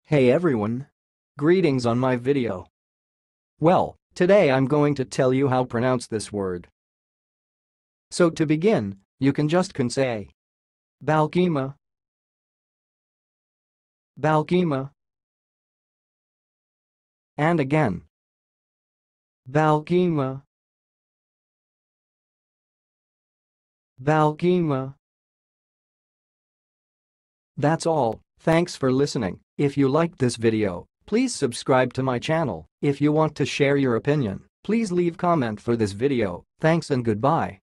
Hey everyone! Greetings on my video. Well, today I'm going to tell you how to pronounce this word. So to begin, you can say Balkema, Balkema, and again Balkema, Balkema. That's all. Thanks for listening. If you liked this video, please subscribe to my channel. If you want to share your opinion, please leave comment for this video. Thanks and goodbye.